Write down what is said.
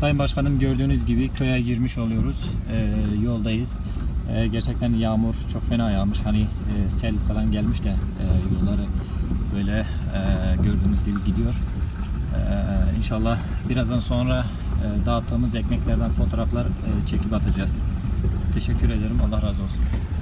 Sayın Başkanım, gördüğünüz gibi köye girmiş oluyoruz. Yoldayız. Gerçekten yağmur çok fena yağmış. Hani sel falan gelmiş de yolları böyle gördüğünüz gibi gidiyor. İnşallah birazdan sonra dağıttığımız ekmeklerden fotoğraflar çekip atacağız. Teşekkür ederim. Allah razı olsun.